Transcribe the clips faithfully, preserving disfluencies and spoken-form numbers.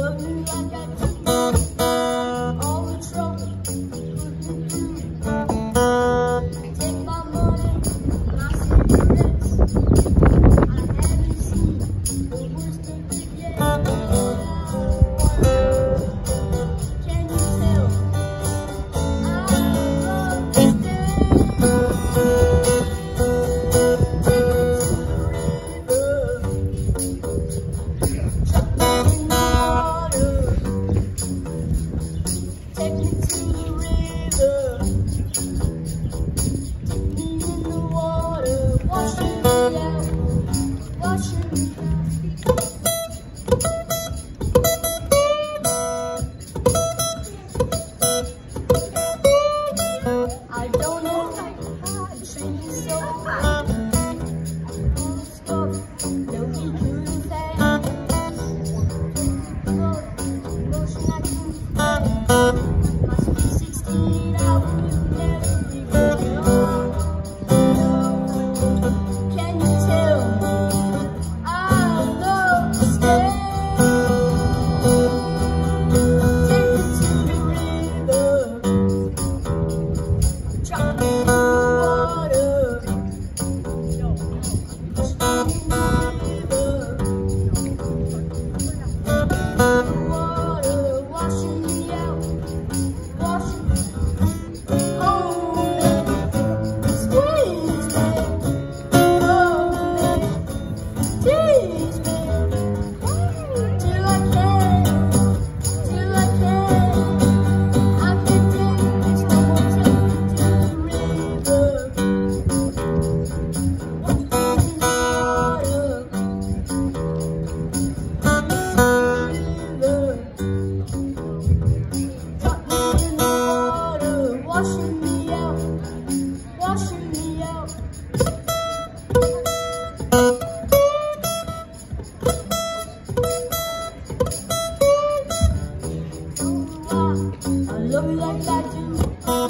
love you like I do.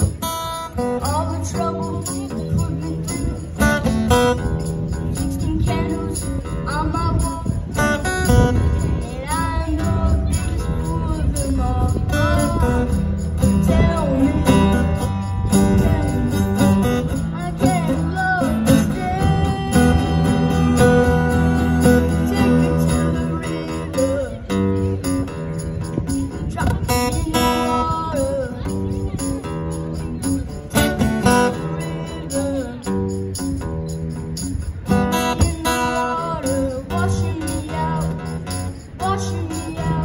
All the trouble you put me through. Sixteen candles on my wall, and I know this fool of them all. Tell me, tell me, I can't love to stay. Take me to the river, drop me in the water. Washing me out, washing me out.